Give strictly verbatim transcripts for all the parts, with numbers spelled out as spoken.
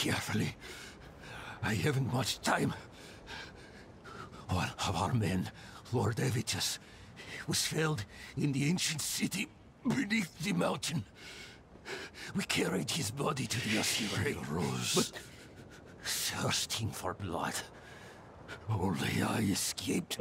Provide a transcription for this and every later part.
carefully. I haven't much time. One of our men, Lord Evitus, was felled in the ancient city beneath the mountain. We carried his body to the Ossuary, but thirsting for blood. Only I escaped.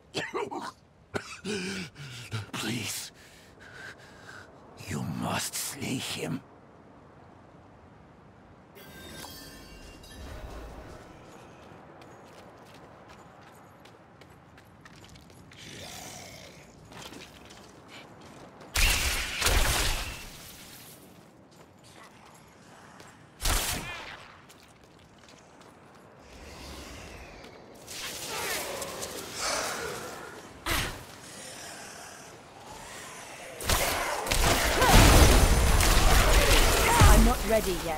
Please, you must slay him. Ready yet.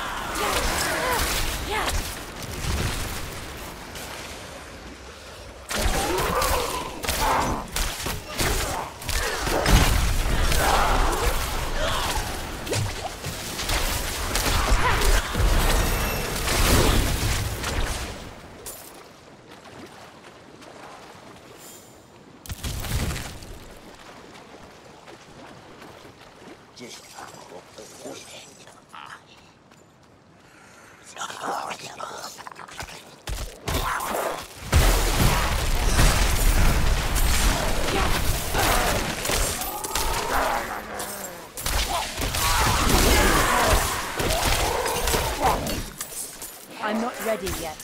I'm not ready yet.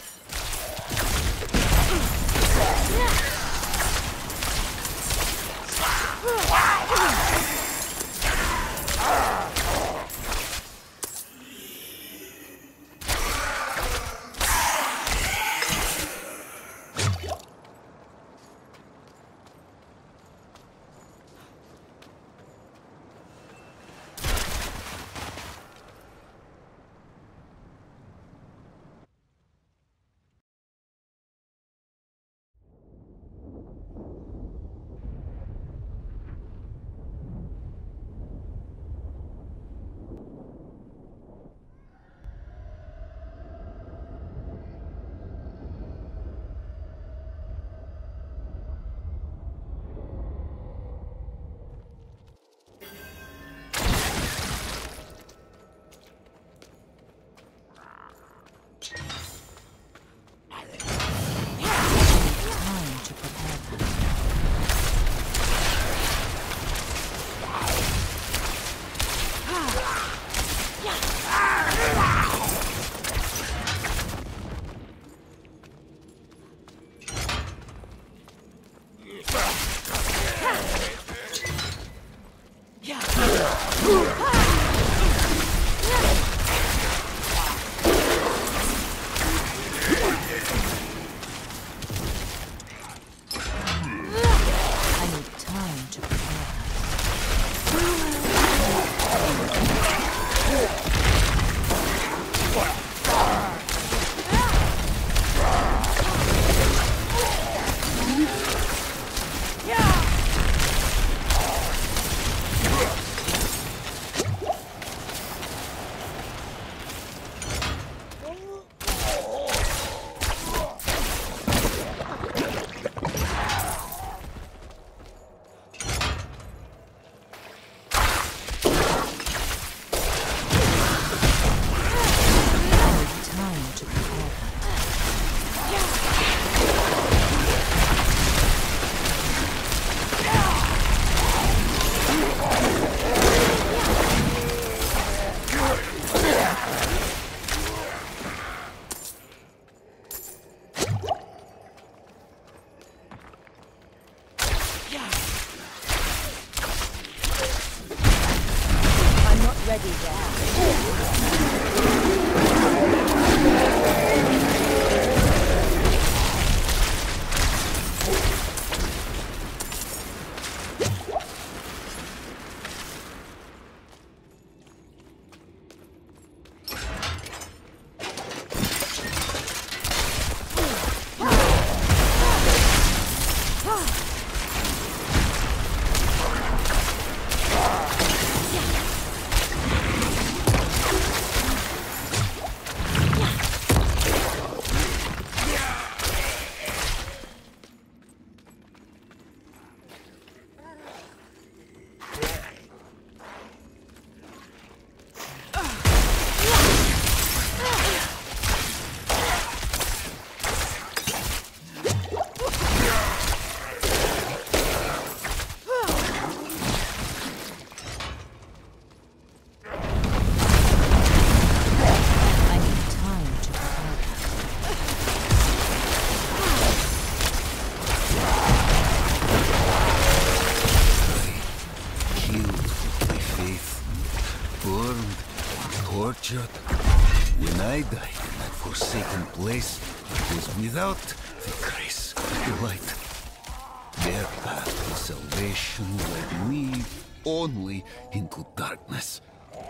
place is without the grace of the light. Their path to salvation led me only into darkness.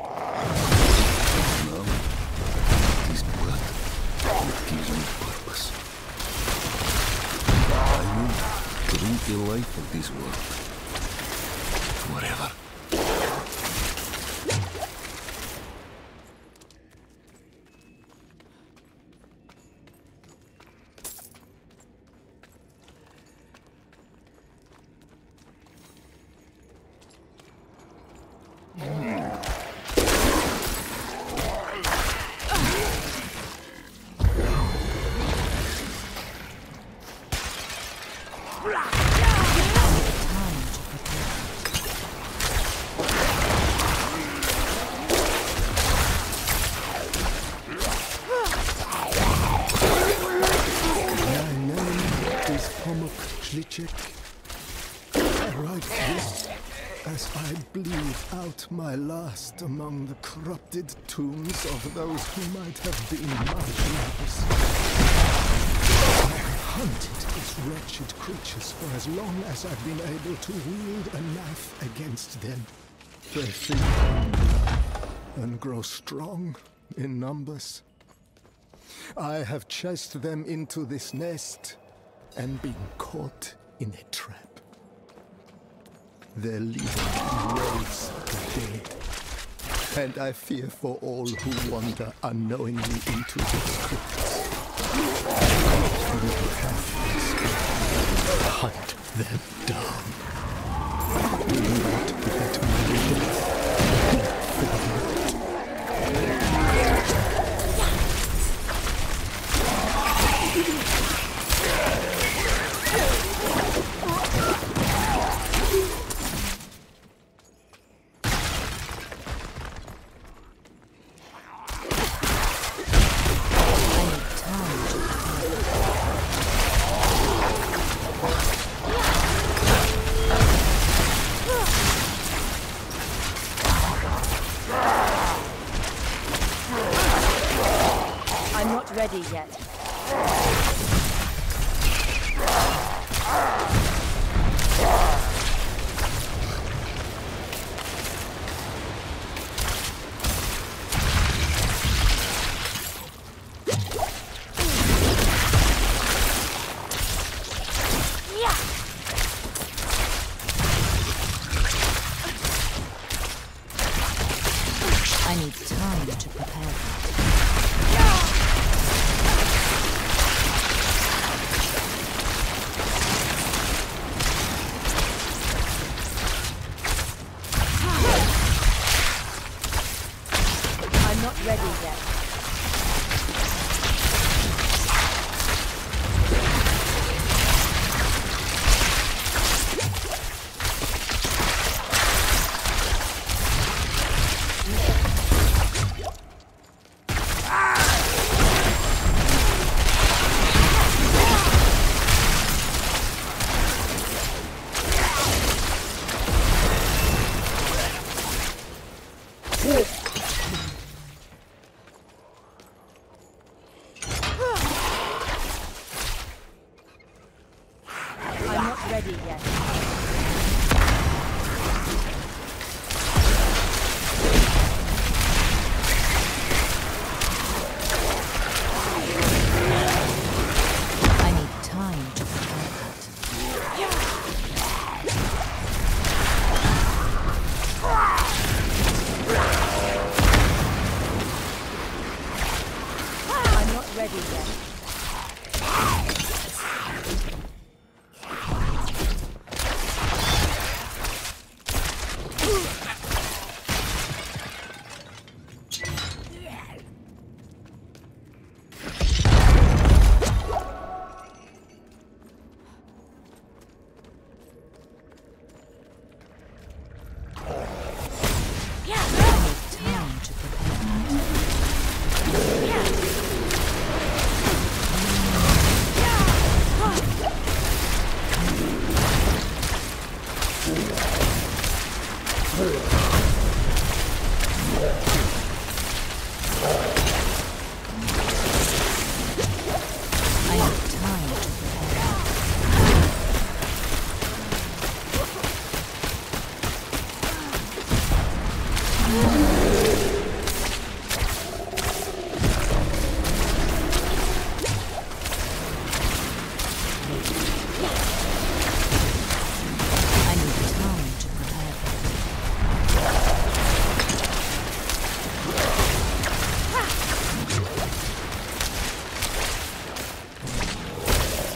Now, this blood that gives me purpose. I will drink the life of this world forever. I write this as I bleed out my last among the corrupted tombs of those who might have been my brothers. I have hunted these wretched creatures for as long as I've been able to wield a knife against them. They feed on blood and grow strong in numbers. I have chased them into this nest and been caught in a trap. Their leader raves the dead, and I fear for all who wander unknowingly into these crypts. Hunt them down. Do not let my death be ready yet. I need time to prepare. I'm not ready yet. Ready yet. I need time to prepare that. I'm not ready yet.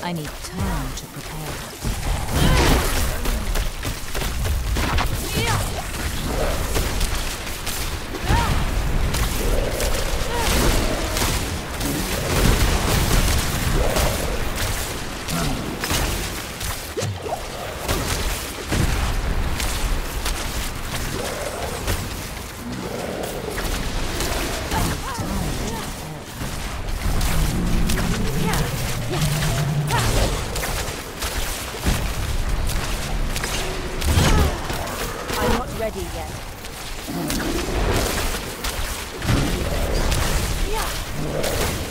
I need time to prepare. Ready yet. Yeah.